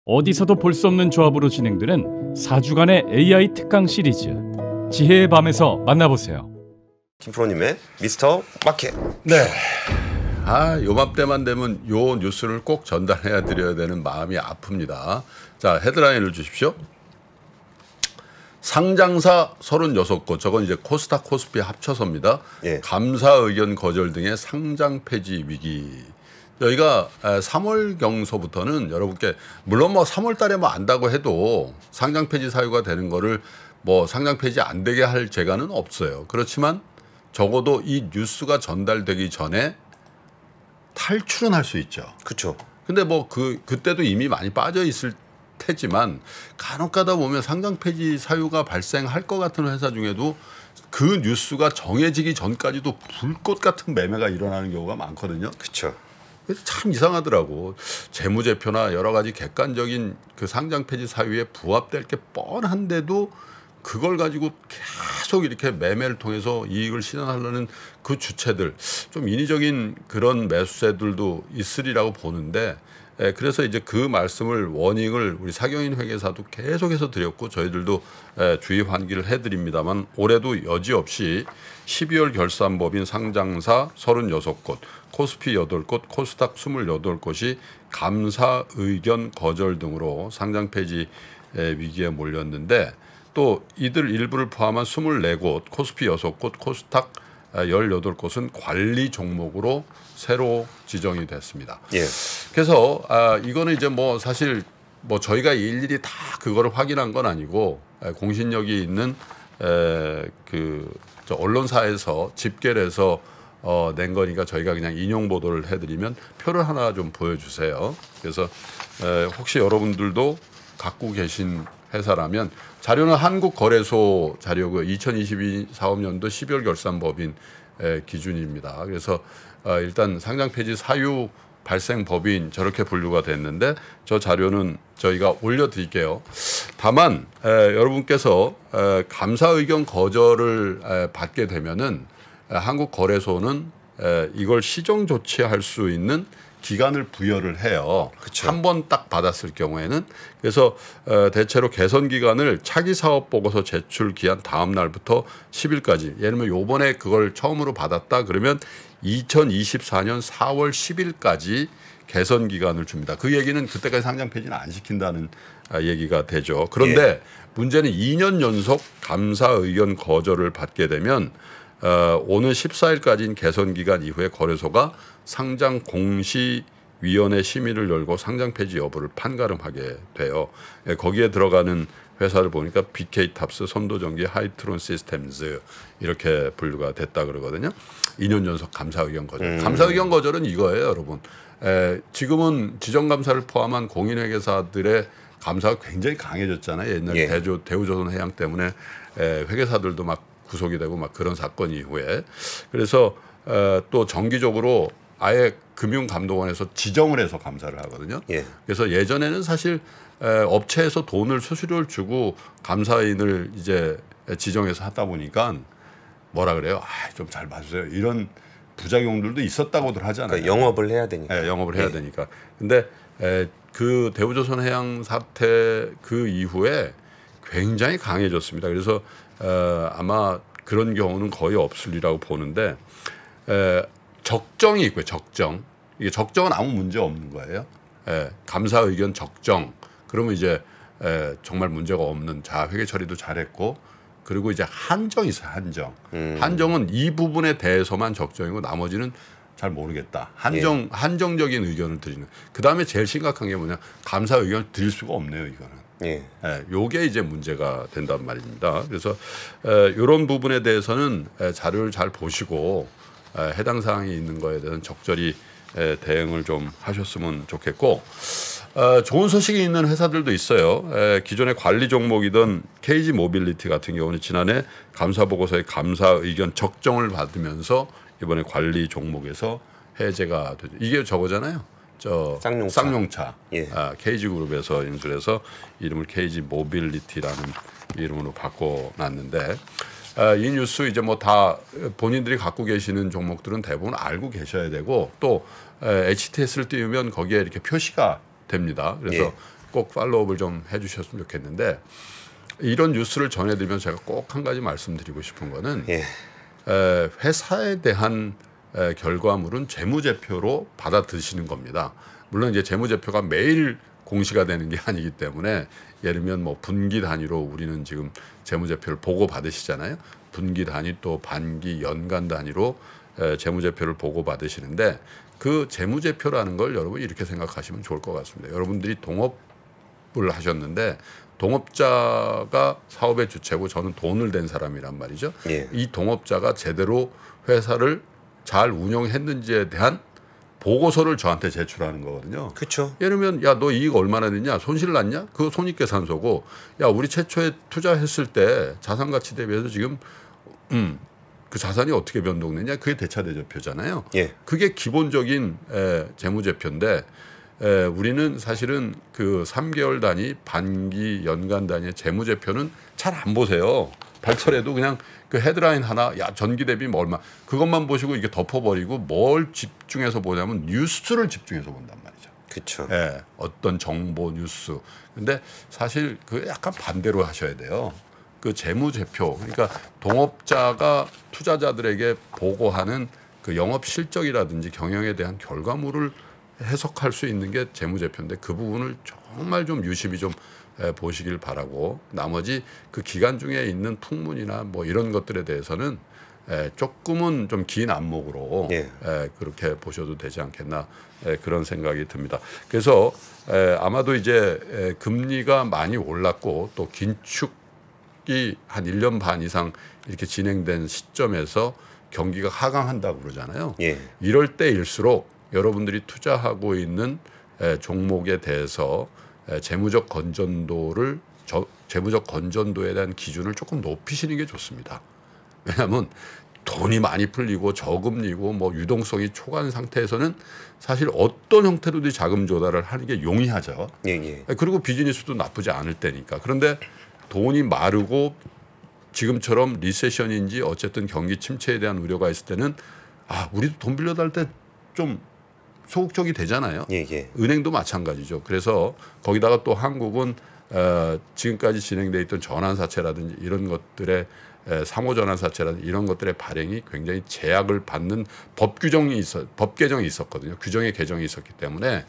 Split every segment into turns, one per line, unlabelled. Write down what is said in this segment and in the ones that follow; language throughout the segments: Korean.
어디서도 볼 수 없는 조합으로 진행되는 4주간의 AI 특강 시리즈 지혜의 밤에서 만나보세요.
김프로님의 미스터 마켓.
네. 요맘때만 되면 요 뉴스를 꼭 전달해야 드려야 되는 마음이 아픕니다. 자, 헤드라인을 주십시오. 상장사 36곳, 저건 이제 코스닥 코스피 합쳐서입니다.
예.
감사 의견 거절 등의 상장 폐지 위기. 저희가 3월경서부터는 여러분께 물론 뭐 3월 달에 뭐 안다고 해도 상장 폐지 사유가 되는 거를 뭐 상장 폐지 안 되게 할 재간은 없어요. 그렇지만 적어도 이 뉴스가 전달되기 전에 탈출은 할 수 있죠.
그렇죠.
근데 뭐 그때도 이미 많이 빠져 있을 테지만 간혹 가다 보면 상장 폐지 사유가 발생할 것 같은 회사 중에도 그 뉴스가 정해지기 전까지도 불꽃 같은 매매가 일어나는 경우가 많거든요.
그렇죠.
그래서 참 이상하더라고. 재무제표나 여러 가지 객관적인 그 상장 폐지 사유에 부합될 게 뻔한데도 그걸 가지고 계속 이렇게 매매를 통해서 이익을 실현하려는 그 주체들, 좀 인위적인 그런 매수세들도 있으리라고 보는데, 그래서 이제 그 말씀을 워닝을 우리 사경인 회계사도 계속해서 드렸고 저희들도 주의 환기를 해드립니다만, 올해도 여지없이 12월 결산법인 상장사 36곳, 코스피 8곳, 코스닥 28곳이 감사 의견 거절 등으로 상장 폐지 위기에 몰렸는데, 또 이들 일부를 포함한 24곳, 코스피 6곳, 코스닥 18곳은 관리 종목으로 새로 지정이 됐습니다.
예.
그래서 이거는 이제 뭐 사실 뭐 저희가 일일이 다 그거를 확인한 건 아니고 공신력이 있는 저 언론사에서 집계를 해서 낸 거니까 저희가 그냥 인용 보도를 해드리면 표를 하나 좀 보여주세요. 그래서 혹시 여러분들도 갖고 계신 회사라면 자료는 한국거래소 자료고요. 2022 사업년도 12월 결산법인 기준입니다. 그래서 일단 상장 폐지 사유 발생 법인 저렇게 분류가 됐는데 저 자료는 저희가 올려드릴게요. 다만 여러분께서 감사 의견 거절을 받게 되면은 한국거래소는 이걸 시정 조치할 수 있는 기간을 부여를 해요. 한 번 딱 받았을 경우에는. 그래서 대체로 개선 기간을 차기 사업 보고서 제출 기한 다음 날부터 10일까지. 예를 들면 요번에 그걸 처음으로 받았다 그러면 2024년 4월 10일까지 개선 기간을 줍니다. 그 얘기는 그때까지 상장 폐지는 안 시킨다는 얘기가 되죠. 그런데 문제는 2년 연속 감사 의견 거절을 받게 되면 오는 14일까지인 개선 기간 이후에 거래소가 상장 공시위원회 심의를 열고 상장 폐지 여부를 판가름하게 돼요. 거기에 들어가는 회사를 보니까 BK탑스, 선도전기, 하이트론 시스템즈 이렇게 분류가 됐다 그러거든요. 2년 연속 감사 의견 거절. 감사 의견 거절은 이거예요, 여러분. 지금은 지정감사를 포함한 공인회계사들의 감사가 굉장히 강해졌잖아요. 옛날에 대우조선해양 때문에 회계사들도 막 구속이 되고 막 그런 사건 이후에. 그래서 또 정기적으로 아예 금융감독원에서 지정을 해서 감사를 하거든요. 그래서 예전에는 사실 업체에서 돈을 수수료를 주고 감사인을 이제 지정해서 하다 보니까 뭐라 그래요? 좀 잘 봐주세요. 이런 부작용들도 있었다고들 하잖아요.
그러니까 영업을 해야 되니까.
영업을 해야 되니까. 근데 그 대우조선해양 사태 그 이후에 굉장히 강해졌습니다. 그래서 아마 그런 경우는 거의 없으리라고 보는데 적정이 있고요. 적정. 이게 적정은 아무 문제 없는 거예요. 감사 의견 적정. 그러면 이제 정말 문제가 없는 회계 처리도 잘했고 그리고 이제 한정이 있어요. 한정. 한정은 이 부분에 대해서만 적정이고 나머지는 잘 모르겠다. 한정적인 의견을 드리는. 그다음에 제일 심각한 게 뭐냐. 감사 의견을 드릴 수가 없네요. 이거는. 요게 이제 문제가 된단 말입니다. 그래서 이런 부분에 대해서는 자료를 잘 보시고 해당 사항이 있는 거에 대해서는 적절히 대응을 좀 하셨으면 좋겠고 좋은 소식이 있는 회사들도 있어요. 기존의 관리 종목이던 KG 모빌리티 같은 경우는 지난해 감사 보고서의 감사 의견 적정을 받으면서 이번에 관리 종목에서 해제가 되죠. 이게 저거잖아요. 쌍용차. KG그룹에서 인수해서 이름을 KG 모빌리티라는 이름으로 바꿔놨는데 이 뉴스 이제 뭐 다 본인들이 갖고 계시는 종목들은 대부분 알고 계셔야 되고 또 HTS를 띄우면 거기에 이렇게 표시가 됩니다. 그래서 꼭 팔로우업을 좀 해주셨으면 좋겠는데 이런 뉴스를 전해드리면 제가 꼭 한 가지 말씀드리고 싶은 거는
예.
회사에 대한 결과물은 재무제표로 받아들이시는 겁니다. 물론 이제 재무제표가 매일 공시가 되는 게 아니기 때문에 예를 들면 뭐 분기 단위로 우리는 지금 재무제표를 보고 받으시잖아요. 분기 단위 또 반기 연간 단위로 재무제표를 보고 받으시는데 그 재무제표라는 걸 여러분 이렇게 생각하시면 좋을 것 같습니다. 여러분들이 동업을 하셨는데 동업자가 사업의 주체고 저는 돈을 댄 사람이란 말이죠.
예.
이 동업자가 제대로 회사를 잘 운영했는지에 대한 보고서를 저한테 제출하는 거거든요.
그렇죠.
예를 들면 야 너 이익 얼마나 됐냐 손실 났냐 그거 손익계산서고 야 우리 최초에 투자했을 때 자산가치 대비해서 지금 그 자산이 어떻게 변동됐냐 그게 대차대조표잖아요.
예.
그게 기본적인 재무제표인데 우리는 사실은 그 3개월 단위 반기 연간 단위의 재무제표는 잘 안 보세요. 발표해도 그냥 그 헤드라인 하나 야 전기 대비 뭐 얼마 그것만 보시고 이게 덮어버리고 뭘 집중해서 보냐면 뉴스를 집중해서 본단 말이죠.
그렇죠.
예, 어떤 정보 뉴스. 근데 사실 그 약간 반대로 하셔야 돼요. 그 재무제표 그러니까 동업자가 투자자들에게 보고하는 그 영업 실적이라든지 경영에 대한 결과물을 해석할 수 있는 게 재무제표인데 그 부분을 정말 좀 유심히 좀 보시길 바라고 나머지 그 기간 중에 있는 풍문이나 뭐 이런 것들에 대해서는 조금은 좀 긴 안목으로
예.
그렇게 보셔도 되지 않겠나 그런 생각이 듭니다. 그래서 아마도 이제 금리가 많이 올랐고 또 긴축이 한 1년 반 이상 이렇게 진행된 시점에서 경기가 하강한다고 그러잖아요.
예.
이럴 때일수록 여러분들이 투자하고 있는 종목에 대해서 재무적 건전도를 재무적 건전도에 대한 기준을 조금 높이시는 게 좋습니다. 왜냐하면 돈이 많이 풀리고 저금리고 뭐 유동성이 초과한 상태에서는 사실 어떤 형태로든 자금 조달을 하는 게 용이하죠.
예, 예.
그리고 비즈니스도 나쁘지 않을 때니까. 그런데 돈이 마르고 지금처럼 리세션인지 어쨌든 경기 침체에 대한 우려가 있을 때는 아 우리도 돈 빌려달 때 좀 소극적이 되잖아요.
예, 예.
은행도 마찬가지죠. 그래서 거기다가 또 한국은 지금까지 진행돼 있던 전환사채라든지 이런 것들의 상호전환사채라든지 이런 것들의 발행이 굉장히 제약을 받는 법 개정이 있었거든요. 규정의 개정이 있었기 때문에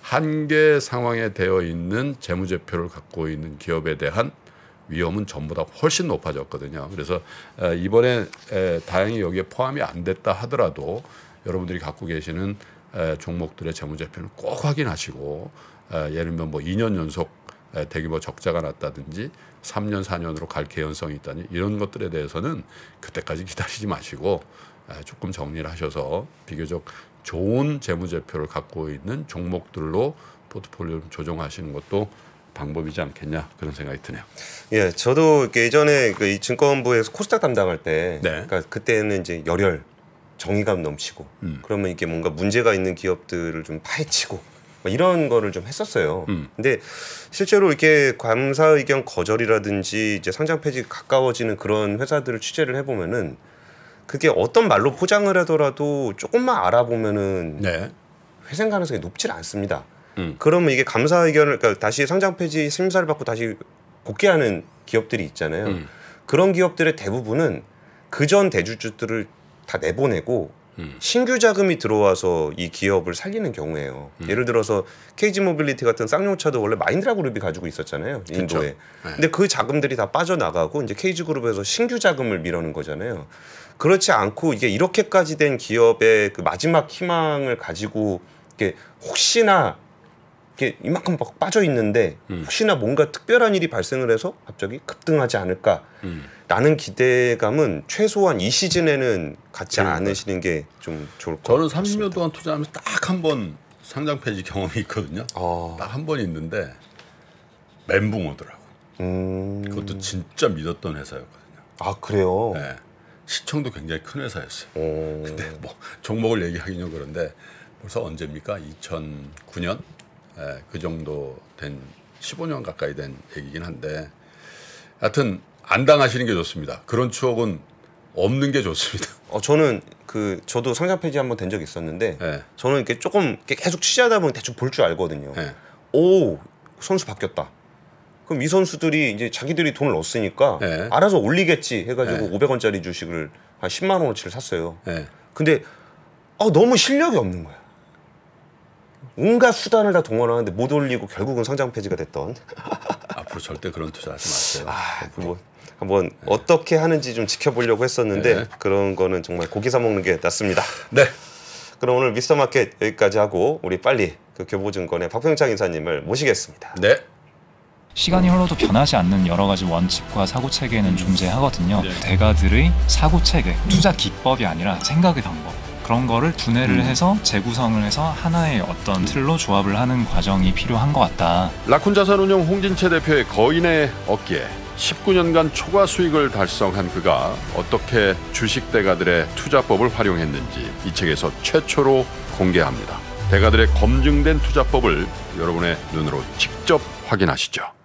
한계 상황에 되어 있는 재무제표를 갖고 있는 기업에 대한 위험은 전보다 훨씬 높아졌거든요. 그래서 이번에 다행히 여기에 포함이 안 됐다 하더라도 여러분들이 갖고 계시는 종목들의 재무제표는 꼭 확인하시고 예를 들면 뭐 2년 연속 대규모 적자가 났다든지 3년 4년으로 갈 개연성이 있다니 이런 것들에 대해서는 그때까지 기다리지 마시고 조금 정리를 하셔서 비교적 좋은 재무제표를 갖고 있는 종목들로 포트폴리오를 조정하시는 것도 방법이지 않겠냐 그런 생각이 드네요.
예, 저도 예전에 그 이 증권부에서 코스닥 담당할 때,
네.
그러니까 그때는 이제 열혈 정의감 넘치고, 그러면 이게 뭔가 문제가 있는 기업들을 좀 파헤치고 이런 거를 좀 했었어요. 근데 실제로 이렇게 감사 의견 거절이라든지 이제 상장 폐지 가까워지는 그런 회사들을 취재를 해보면은 그게 어떤 말로 포장을 하더라도 조금만 알아보면은
네.
회생 가능성이 높질 않습니다. 그러면 이게 감사 의견을 그러니까 다시 상장 폐지 심사를 받고 다시 복귀하는 기업들이 있잖아요. 그런 기업들의 대부분은 그전 대주주들을 다 내보내고 신규 자금이 들어와서 이 기업을 살리는 경우예요. 예를 들어서 KG 모빌리티 같은 쌍용차도 원래 마인드라 그룹이 가지고 있었잖아요. 인도에.
네.
근데 그 자금들이 다 빠져나가고 이제 KG 그룹에서 신규 자금을 밀어는 거잖아요. 그렇지 않고 이게 이렇게까지 된 기업의 그 마지막 희망을 가지고 이게 혹시나 이렇게 이만큼 막 빠져 있는데 혹시나 뭔가 특별한 일이 발생을 해서 갑자기 급등하지 않을까라는 기대감은 최소한 이 시즌에는 갖지 않으시는 게 좀 좋을 것
저는
같습니다.
30년 동안 투자하면서 딱 한 번 상장 폐지 경험이 있거든요. 딱 한 번 있는데 멘붕 오더라고. 그것도 진짜 믿었던 회사였거든요.
아 그래요?
네. 시청도 굉장히 큰 회사였어요. 근데 뭐 종목을 얘기하기는 그런데 벌써 언제입니까? 2009년 그 정도 된 15년 가까이 된 얘기긴 한데 하여튼 안 당하시는 게 좋습니다. 그런 추억은 없는 게 좋습니다.
저는 저도 상장 폐지 한번 된 적이 있었는데
네.
저는 이렇게 조금 이렇게 계속 취재하다 보면 대충 볼 줄 알거든요.
네.
오 선수 바뀌었다. 그럼 이 선수들이 이제 자기들이 돈을 넣었으니까
네.
알아서 올리겠지 해가지고
네.
500원짜리 주식을 한 10만 원어치를 샀어요.
네.
근데 너무 실력이 없는 거야. 온갖 수단을 다 동원하는데 못 올리고 결국은 상장 폐지가 됐던.
앞으로 절대 그런 투자하지 마세요.
뭐 한번 어떻게 하는지 좀 지켜보려고 했었는데
네.
그런 거는 정말 고기 사 먹는 게 낫습니다.
네.
그럼 오늘 미스터마켓 여기까지 하고 우리 빨리 그 교보증권의 박병창 이사님을 모시겠습니다.
네.
시간이 흘러도 변하지 않는 여러 가지 원칙과 사고 체계는 존재하거든요. 대가들의 사고 체계, 투자 기법이 아니라 생각의 방법. 그런 거를 분해를 해서 재구성을 해서 하나의 어떤 틀로 조합을 하는 과정이 필요한 것 같다.
라쿤 자산운용 홍진채 대표의 거인의 어깨에 19년간 초과 수익을 달성한 그가 어떻게 주식 대가들의 투자법을 활용했는지 이 책에서 최초로 공개합니다. 대가들의 검증된 투자법을 여러분의 눈으로 직접 확인하시죠.